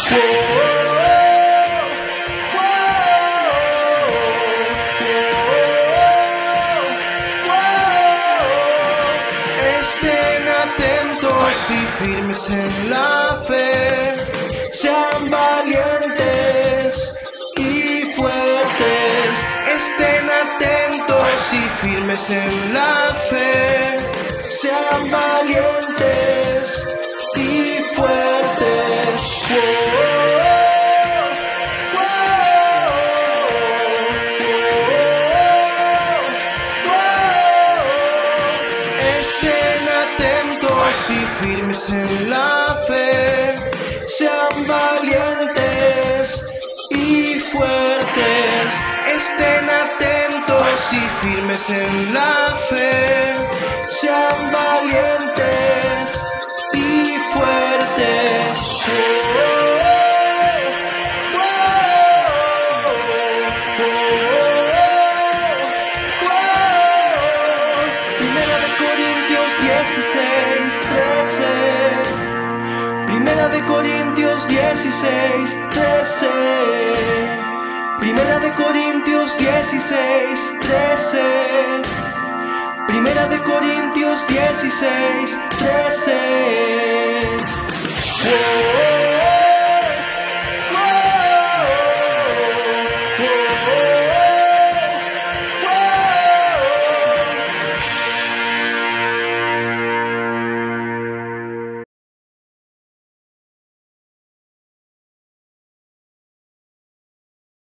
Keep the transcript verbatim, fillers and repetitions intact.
Estén atentos y firmes en la fe, sean valientes y fuertes. Estén atentos y firmes en la fe, sean valientes y fuertes. Estén atentos y firmes en la fe, sean valientes y fuertes. Estén atentos y firmes en la fe, sean valientes y fuertes. Primera de Corintios dieciséis, trece. Primera de Corintios dieciséis, trece. Primera de Corintios dieciséis, trece. Primera de Corintios dieciséis, trece. Oh, oh, oh.